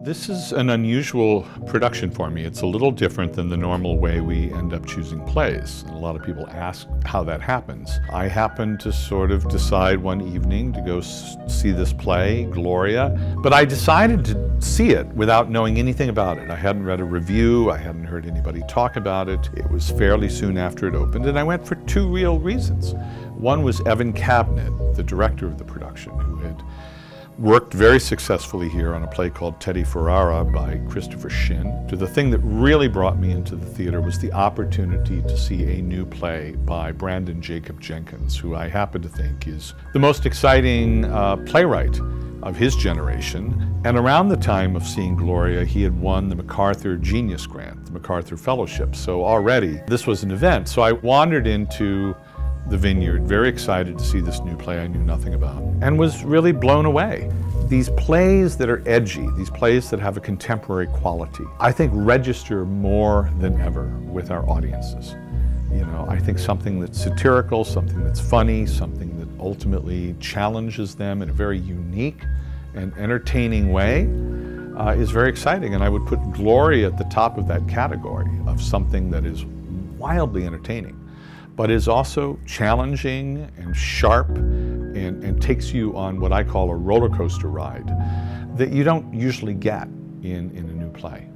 This is an unusual production for me. It's a little different than the normal way we end up choosing plays. And a lot of people ask how that happens. I happened to sort of decide one evening to go see this play, Gloria, but I decided to see it without knowing anything about it. I hadn't read a review, I hadn't heard anybody talk about it. It was fairly soon after it opened, and I went for two real reasons. One was Evan Cabinet, the director of the production, who had worked very successfully here on a play called Teddy Ferrara by Christopher Shin. The thing that really brought me into the theater was the opportunity to see a new play by Branden Jacobs-Jenkins, who I happen to think is the most exciting playwright of his generation. And around the time of seeing Gloria, he had won the MacArthur Genius Grant, the MacArthur Fellowship. So already this was an event. So I wandered into the Vineyard, very excited to see this new play I knew nothing about, and was really blown away. These plays that are edgy, these plays that have a contemporary quality, I think register more than ever with our audiences. You know, I think something that's satirical, something that's funny, something that ultimately challenges them in a very unique and entertaining way is very exciting. And I would put Gloria at the top of that category of something that is wildly entertaining, but is also challenging and sharp and takes you on what I call a roller coaster ride that you don't usually get in a new play.